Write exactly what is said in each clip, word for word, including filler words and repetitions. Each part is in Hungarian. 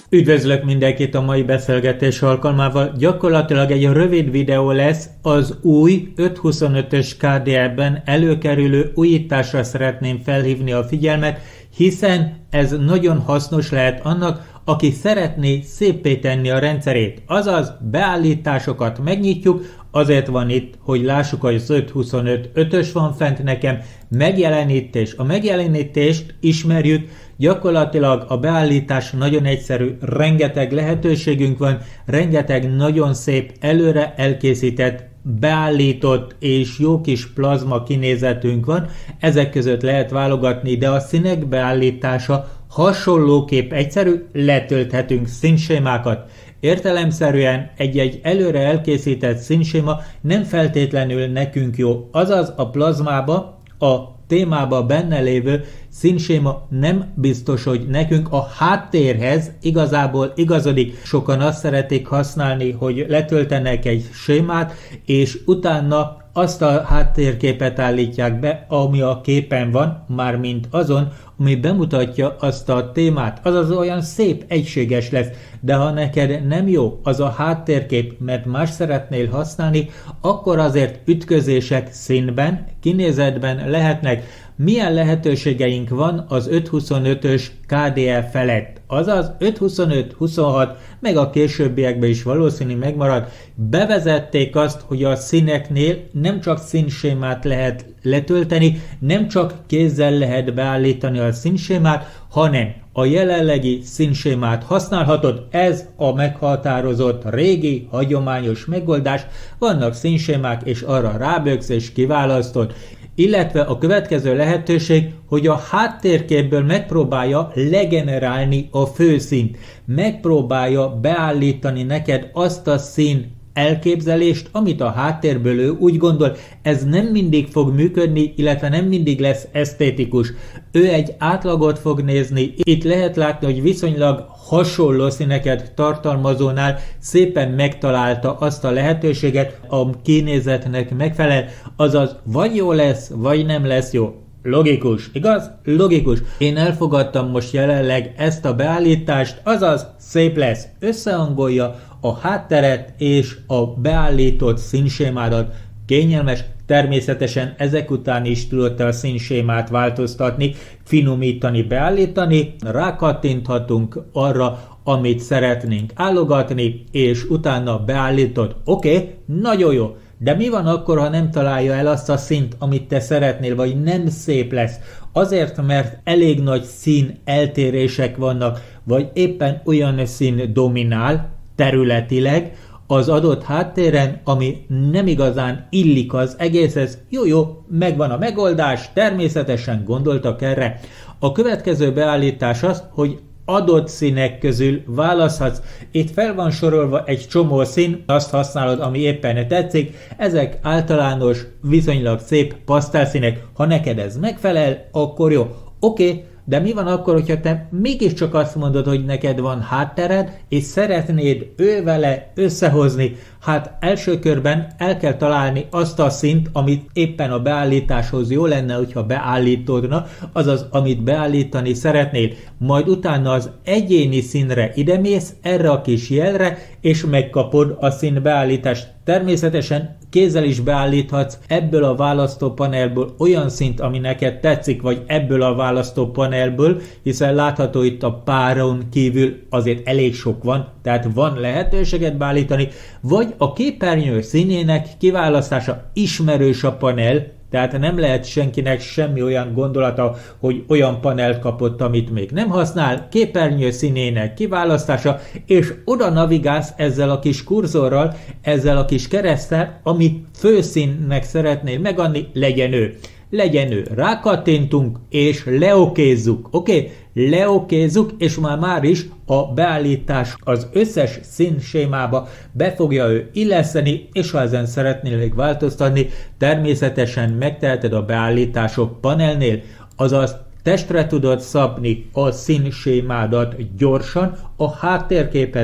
Üdvözlök mindenkit a mai beszélgetés alkalmával. Gyakorlatilag egy rövid videó lesz, az új ötszázhuszonötös ká dé é-ben előkerülő újításra szeretném felhívni a figyelmet, hiszen ez nagyon hasznos lehet annak, aki szeretné széppé tenni a rendszerét. Azaz beállításokat megnyitjuk, azért van itt, hogy lássuk, hogy az ötszázhuszonöt ötös van fent nekem, megjelenítés. A megjelenítést ismerjük, gyakorlatilag a beállítás nagyon egyszerű, rengeteg lehetőségünk van, rengeteg nagyon szép, előre elkészített, beállított és jó kis plazma kinézetünk van, ezek között lehet válogatni, de a színek beállítása hasonlóképp egyszerű, letölthetünk színsémákat. Értelemszerűen egy-egy előre elkészített színséma nem feltétlenül nekünk jó, azaz a plazmába, a témába benne lévő színséma nem biztos, hogy nekünk a háttérhez igazából igazodik. Sokan azt szeretik használni, hogy letöltenek egy sémát, és utána azt a háttérképet állítják be, ami a képen van, mármint azon, ami bemutatja azt a témát. Azaz olyan szép, egységes lesz, de ha neked nem jó az a háttérkép, mert más szeretnél használni, akkor azért ütközések színben, kinézetben lehetnek. Milyen lehetőségeink van az ötszázhuszonötös ká dé é felett? Azaz ötszázhuszonöt, huszonhat, meg a későbbiekben is valószínű megmarad. Bevezették azt, hogy a színeknél nem csak színsémát lehet letölteni, nem csak kézzel lehet beállítani a színsémát, hanem a jelenlegi színsémát használhatod. Ez a meghatározott régi, hagyományos megoldás. Vannak színsémák, és arra ráböksz és kiválasztod. Illetve a következő lehetőség, hogy a háttérképből megpróbálja legenerálni a főszínt. Megpróbálja beállítani neked azt a szín elképzelést, amit a háttérből ő úgy gondol. Ez nem mindig fog működni, illetve nem mindig lesz esztétikus. Ő egy átlagot fog nézni. Itt lehet látni, hogy viszonylag hasonló színeket tartalmazónál szépen megtalálta azt a lehetőséget, a kinézetnek megfelel, azaz vagy jó lesz, vagy nem lesz jó. Logikus, igaz? Logikus. Én elfogadtam most jelenleg ezt a beállítást, azaz szép lesz. Összehangolja a hátteret és a beállított színsémádat. Kényelmes, természetesen ezek után is tudod a színsémát változtatni, finomítani, beállítani, rákattinthatunk arra, amit szeretnénk állogatni, és utána beállítod. Oké, okay, nagyon jó. De mi van akkor, ha nem találja el azt a színt, amit te szeretnél, vagy nem szép lesz? Azért, mert elég nagy szín eltérések vannak, vagy éppen olyan szín dominál területileg az adott háttéren, ami nem igazán illik az egészhez. Jó, jó, megvan a megoldás, természetesen gondoltak erre. A következő beállítás az, hogy adott színek közül választhatsz. Itt fel van sorolva egy csomó szín, azt használod, ami éppen tetszik. Ezek általános, viszonylag szép pasztelszínek. Ha neked ez megfelel, akkor jó. Oké, okay, de mi van akkor, hogyha te mégiscsak azt mondod, hogy neked van háttered, és szeretnéd ővele összehozni? Hát első körben el kell találni azt a színt, amit éppen a beállításhoz jó lenne, hogyha beállítodna, azaz amit beállítani szeretnéd. Majd utána az egyéni színre idemész, erre a kis jelre, és megkapod a szín beállítást. Természetesen kézzel is beállíthatsz ebből a választópanelből olyan szint, ami neked tetszik, vagy ebből a választópanelből, hiszen látható itt a páron kívül azért elég sok van, tehát van lehetőséget beállítani, vagy a képernyő színének kiválasztása, ismerős a panel, tehát nem lehet senkinek semmi olyan gondolata, hogy olyan panelt kapott, amit még nem használ, képernyő színének kiválasztása, és oda navigálsz ezzel a kis kurzorral, ezzel a kis kereszttel, amit főszínnek szeretnél megadni, legyen ő. Legyen ő. Rákattintunk, és leokézzuk. Oké? Okay? Leokézzuk, és már már is a beállítás az összes színsémába be fogja ő illeszteni, és ha ezen szeretnél még változtatni, természetesen megteheted a beállítások panelnél, azaz testre tudod szabni a színsémádat gyorsan a háttérképhez.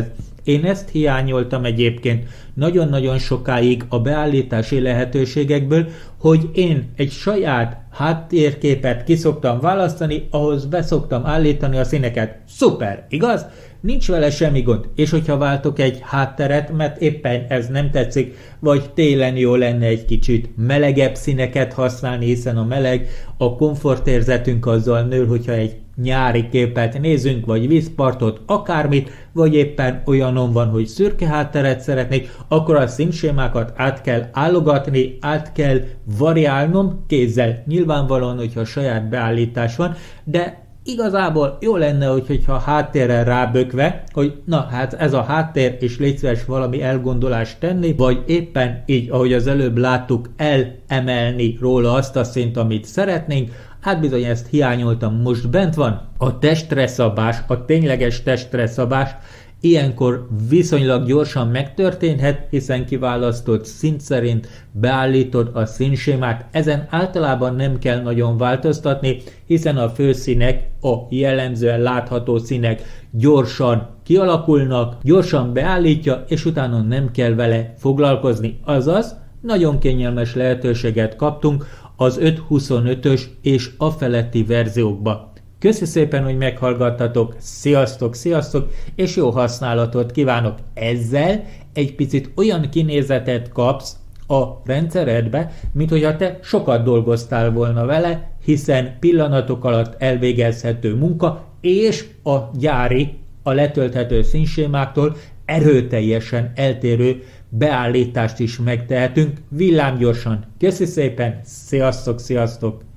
Én ezt hiányoltam egyébként nagyon-nagyon sokáig a beállítási lehetőségekből, hogy én egy saját háttérképet kiszoktam választani, ahhoz beszoktam állítani a színeket. Szuper, igaz? Nincs vele semmi gond, és hogyha váltok egy hátteret, mert éppen ez nem tetszik, vagy télen jó lenne egy kicsit melegebb színeket használni, hiszen a meleg, a komfortérzetünk azzal nő, hogyha egy nyári képet nézünk, vagy vízpartot, akármit, vagy éppen olyanon van, hogy szürke hátteret szeretnék, akkor a színsémákat át kell állogatni, át kell variálnom kézzel. Nyilvánvalóan, hogyha saját beállítás van, de igazából jó lenne, hogyha háttérrel rábökve, hogy na hát ez a háttér, és légy szíves valami elgondolást tenni, vagy éppen így, ahogy az előbb láttuk, elemelni róla azt a szint, amit szeretnénk. Hát bizony ezt hiányoltam, most bent van. A testre szabás, a tényleges testre szabás ilyenkor viszonylag gyorsan megtörténhet, hiszen kiválasztott szint szerint beállítod a színsémát. Ezen általában nem kell nagyon változtatni, hiszen a főszínek, a jellemzően látható színek gyorsan kialakulnak, gyorsan beállítja, és utána nem kell vele foglalkozni. Azaz, nagyon kényelmes lehetőséget kaptunk az öt huszonötös és a feletti verziókba. Köszi szépen, hogy meghallgattatok, sziasztok, sziasztok, és jó használatot kívánok! Ezzel egy picit olyan kinézetet kapsz a rendszeredbe, mint hogyha te sokat dolgoztál volna vele, hiszen pillanatok alatt elvégezhető munka, és a gyári, a letölthető színsémáktól erőteljesen eltérő beállítást is megtehetünk villámgyorsan. Köszi szépen, sziasztok, sziasztok!